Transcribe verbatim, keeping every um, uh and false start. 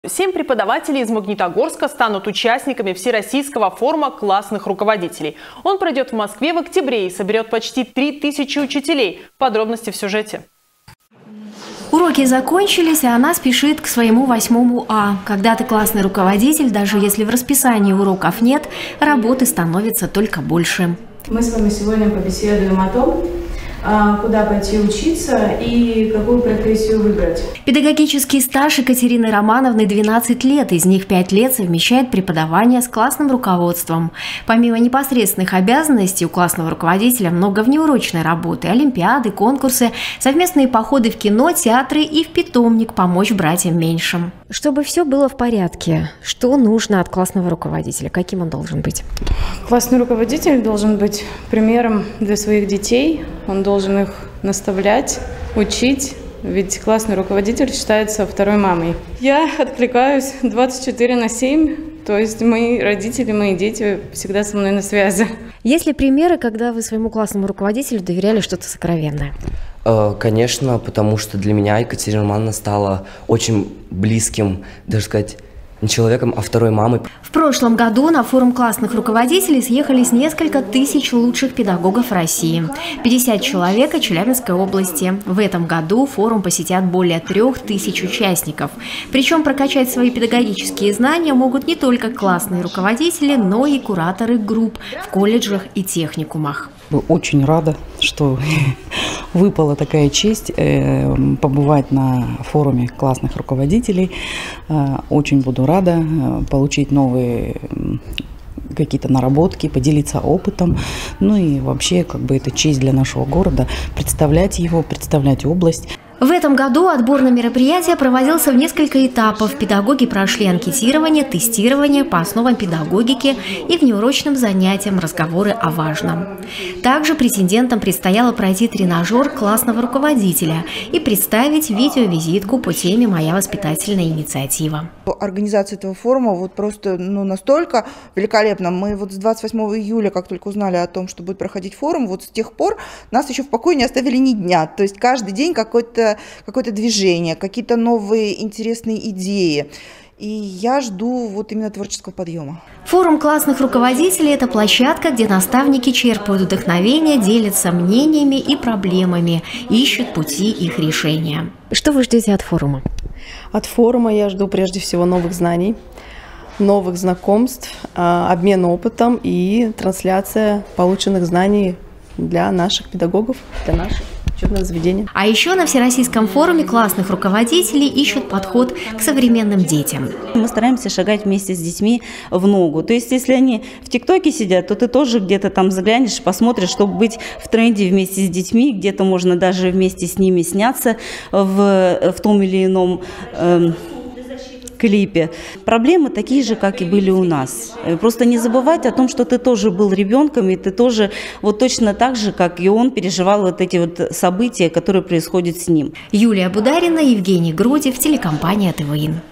Семь преподавателей из Магнитогорска станут участниками Всероссийского форума классных руководителей. Он пройдет в Москве в октябре и соберет почти три тысячи учителей. Подробности в сюжете. Уроки закончились, а она спешит к своему восьмому А. Когда ты классный руководитель, даже если в расписании уроков нет, работы становится только больше. Мы с вами сегодня побеседуем о том, куда пойти учиться и какую профессию выбрать. Педагогический стаж Екатерины Романовны двенадцать лет, из них пять лет совмещает преподавание с классным руководством. Помимо непосредственных обязанностей у классного руководителя много внеурочной работы, олимпиады, конкурсы, совместные походы в кино, театры и в питомник помочь братьям меньшим. Чтобы все было в порядке, что нужно от классного руководителя? Каким он должен быть? Классный руководитель должен быть примером для своих детей. Он должен их наставлять, учить, ведь классный руководитель считается второй мамой. Я откликаюсь двадцать четыре на семь, то есть мои родители, мои дети всегда со мной на связи. Есть ли примеры, когда вы своему классному руководителю доверяли что-то сокровенное? Конечно, потому что для меня Екатерина Романовна стала очень близким, даже сказать, не человеком, а второй мамой. В прошлом году на форум классных руководителей съехались несколько тысяч лучших педагогов России. пятьдесят человек от Челябинской области. В этом году форум посетят более трех тысяч участников. Причем прокачать свои педагогические знания могут не только классные руководители, но и кураторы групп в колледжах и техникумах. Очень рада, что выпала такая честь э, побывать на форуме классных руководителей. Э, очень буду рада э, получить новые э, какие-то наработки, поделиться опытом. Ну и вообще, как бы, это честь для нашего города представлять его, представлять область. В этом году отбор на мероприятие проводился в несколько этапов. Педагоги прошли анкетирование, тестирование по основам педагогики и внеурочным занятиям разговоры о важном. Также претендентам предстояло пройти тренажер классного руководителя и представить видеовизитку по теме «Моя воспитательная инициатива». Организация этого форума вот просто ну, настолько великолепна. Мы вот с двадцать восьмого июля, как только узнали о том, что будет проходить форум, вот с тех пор нас еще в покое не оставили ни дня. То есть каждый день какой-то какое-то движение, какие-то новые интересные идеи. И я жду вот именно творческого подъема. Форум классных руководителей – это площадка, где наставники черпают вдохновение, делятся мнениями и проблемами, ищут пути их решения. Что вы ждете от форума? От форума я жду прежде всего новых знаний, новых знакомств, обмен опытом и трансляция полученных знаний для наших педагогов, для наших учебных заведений. А еще на Всероссийском форуме классных руководителей ищут подход к современным детям. Мы стараемся шагать вместе с детьми в ногу. То есть, если они в ТикТоке сидят, то ты тоже где-то там заглянешь, посмотришь, чтобы быть в тренде вместе с детьми. Где-то можно даже вместе с ними сняться в, в том или ином э, клипе. Проблемы такие же, как и были у нас. Просто не забывать о том, что ты тоже был ребенком, и ты тоже вот точно так же, как и он, переживал вот эти вот события, которые происходят с ним. Юлия Бударина, Евгений Грудев, телекомпания ТВИН.